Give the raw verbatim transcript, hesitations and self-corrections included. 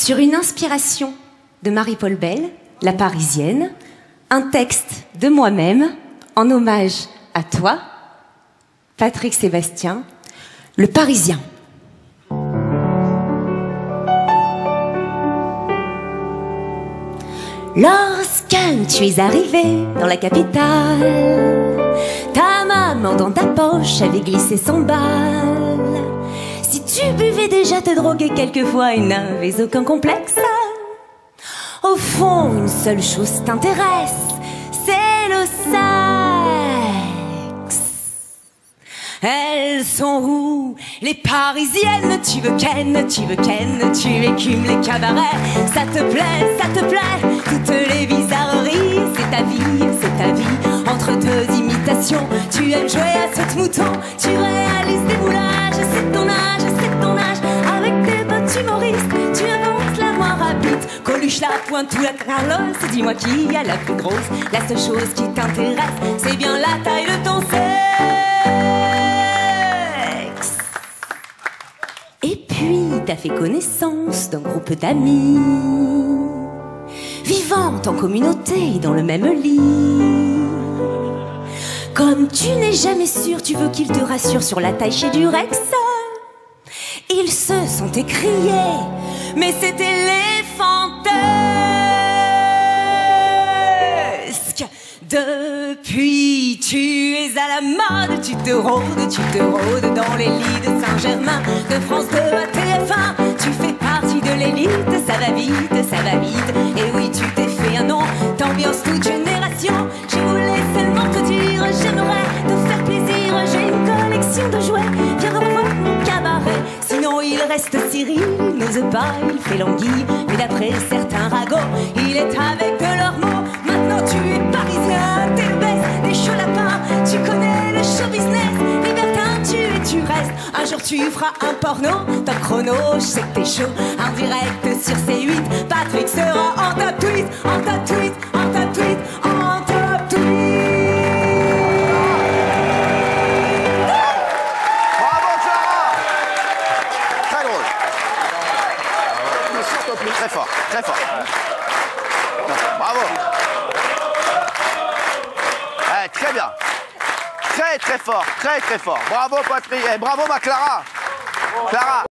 sur une inspiration de Marie-Paul Bell, La Parisienne, un texte de moi-même en hommage à toi, Patrick Sébastien, Le Parisien. Lorsque tu es arrivé dans la capitale, ta maman dans ta poche avait glissé son bal. Si tu buvais déjà, te droguais quelquefois et n'avais aucun complexe, au fond, une seule chose t'intéresse, c'est le sexe. Elles sont où, les Parisiennes? Tu veux ken, tu veux ken, tu écumes les cabarets. Ça te plaît, ça te plaît, toutes les bizarreries. C'est ta vie, c'est ta vie, entre deux imitations. Tu aimes jouer à saute-mouton, tu réalises des moulages. C'est ton âge, c'est ton âge, avec tes potes humoristes. Tu avances la moins rapide, Coluche, la pointe ou la Carlos. Dis-moi qui a la plus grosse, la seule chose qui t'intéresse, c'est bien la taille de ton sexe. Et puis t'as fait connaissance d'un groupe d'amis, vivant en communauté dans le même lit. Comme tu n'es jamais sûr, tu veux qu'ils te rassurent sur la taille chez Durex. Ils se sont écriés, mais c'était les fantasques. Depuis, tu es à la mode, tu te rôdes, tu te rôdes dans les lits de Saint-Germain, de France deux à T F un. Tu fais partie de l'élite, ça va vite, ça va vite. Et oui, tu t'es fait un nom, t'ambiances toute génération. Je voulais seulement te dire, j'aimerais te faire plaisir. J'ai une collection de jouets, viens revoir mon cabaret. Sinon il reste Cyril, il n'ose pas, il fait languille. Mais d'après certains ragots, il est avec de leurs mots. Maintenant tu es parisien, t'es le best des chauds lapins. Tu connais le show business, libertin tu es, tu restes. Un jour tu feras un porno, top chrono, je sais que t'es chaud. En direct sur C huit, Patrick sera en top tweet, en top tweet, en top tweet, en top tweet. Bravo Clara. Très drôle. Très fort, très fort. Bravo. Eh, très bien. Très très fort, très très fort. Bravo Patrick, eh, bravo ma Clara. Clara.